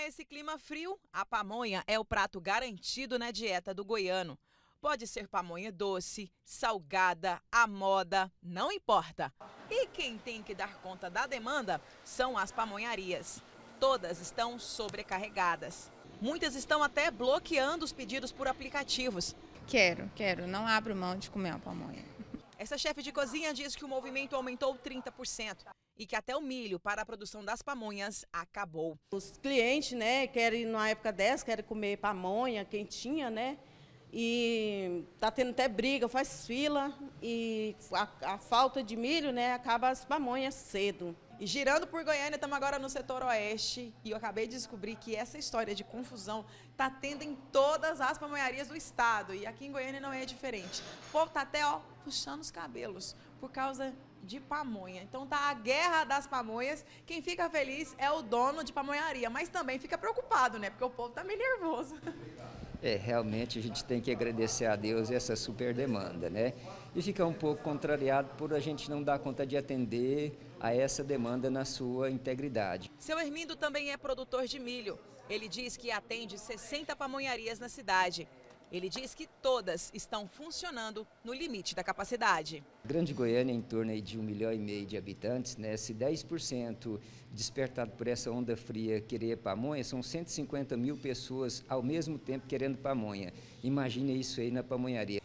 esse clima frio, a pamonha é o prato garantido na dieta do goiano. Pode ser pamonha doce, salgada, à moda, não importa. E quem tem que dar conta da demanda são as pamonharias. Todas estão sobrecarregadas. Muitas estão até bloqueando os pedidos por aplicativos. Quero, não abro mão de comer uma pamonha. Essa chefe de cozinha diz que o movimento aumentou 30% e que até o milho para a produção das pamonhas acabou. Os clientes, né, querem, numa época dessa, querem comer pamonha quentinha, né? E tá tendo até briga, faz fila e a falta de milho, né, acaba as pamonhas cedo. E girando por Goiânia, estamos agora no setor oeste e eu acabei de descobrir que essa história de confusão está tendo em todas as pamonharias do estado e aqui em Goiânia não é diferente. O povo está até puxando os cabelos por causa de pamonha. Então tá a guerra das pamonhas, quem fica feliz é o dono de pamonharia, mas também fica preocupado, né, porque o povo está meio nervoso. Realmente a gente tem que agradecer a Deus essa super demanda, né? E ficar um pouco contrariado por a gente não dar conta de atender a essa demanda na sua integridade. Seu Hermindo também é produtor de milho. Ele diz que atende 60 pamonharias na cidade. Ele diz que todas estão funcionando no limite da capacidade. Grande Goiânia é em torno aí de 1,5 milhão de habitantes, né? Se 10% despertado por essa onda fria querer pamonha, são 150 mil pessoas ao mesmo tempo querendo pamonha. Imagine isso aí na pamonharia.